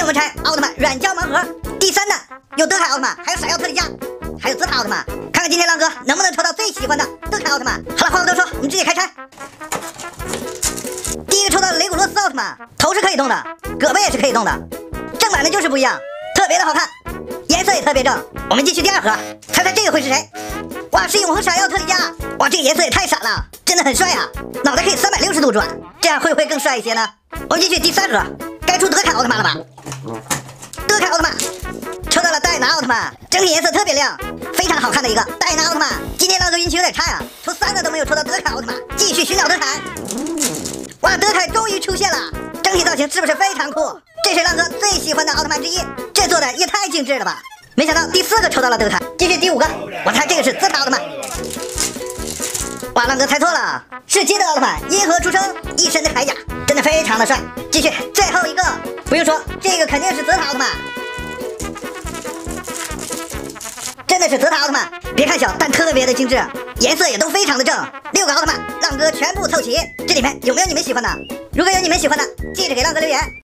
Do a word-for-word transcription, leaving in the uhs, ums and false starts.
天我们拆奥特曼软胶盲盒，第三弹有德凯奥特曼，还有闪耀特利迦，还有紫塔奥特曼。看看今天浪哥能不能抽到最喜欢的德凯奥特曼。好了，话不多说，我们直接开拆。第一个抽到的雷古罗斯奥特曼，头是可以动的，胳膊也是可以动的，正版的就是不一样，特别的好看，颜色也特别正。我们继续第二盒，猜猜这个会是谁？哇，是永恒闪耀特利迦！哇，这个颜色也太闪了，真的很帅啊！脑袋可以三百六十度转，这样会不会更帅一些呢？我们继续第三盒，该出德凯奥特曼了吧？德凯奥特曼抽到了戴拿奥特曼，整体颜色特别亮，非常好看的一个戴拿奥特曼。今天浪哥运气有点差呀、啊，抽三个都没有抽到德凯奥特曼，继续寻找德凯。哇，德凯终于出现了，整体造型是不是非常酷？这是浪哥最喜欢的奥特曼之一，这做的也太精致了吧！没想到第四个抽到了德凯，继续第五个，我猜这个是紫塔奥特曼。哇，浪哥猜错了，是金德奥特曼，银河出生，一身的铠甲，真的非常的帅。继续最后一个，不用说，这个肯定是紫塔奥特曼，真的是紫塔奥特曼。别看小，但特别的精致，颜色也都非常的正。六个奥特曼，浪哥全部凑齐。这里面有没有你们喜欢的？如果有你们喜欢的，记着给浪哥留言。